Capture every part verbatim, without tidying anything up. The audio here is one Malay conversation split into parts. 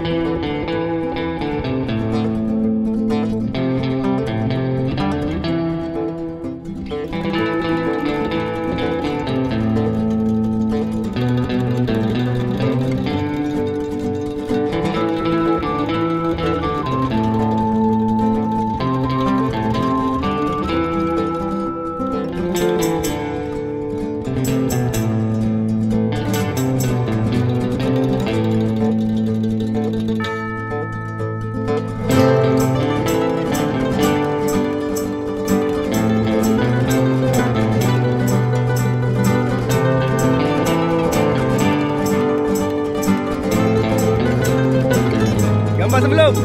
Gambar sebelum.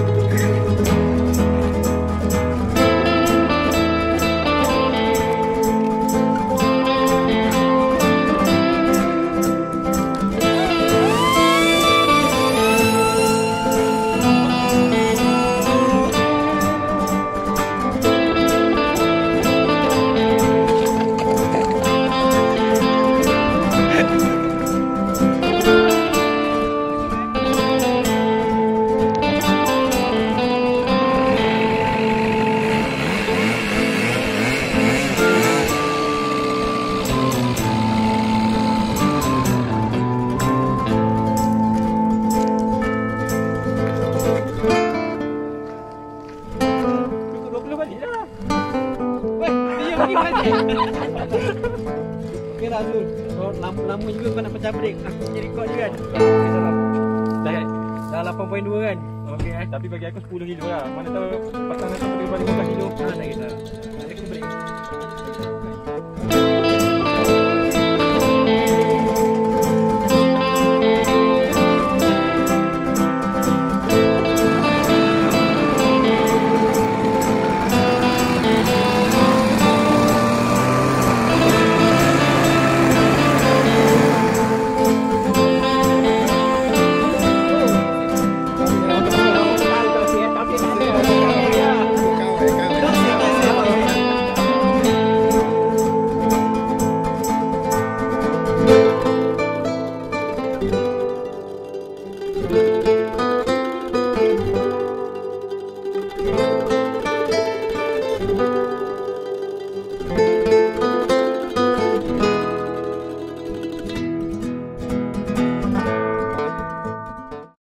Okey lah Zul. Oh, lama-lama juga kau nak pecah break. Aku punya rekod je kan. Okey salam. Dah dah lapan perpuluhan dua kan. Okey eh. Tapi bagi aku sepuluh kilo lah. Mana tahu pasang nanti boleh balik lima belas kilo. Ha tak kisah. Aku break.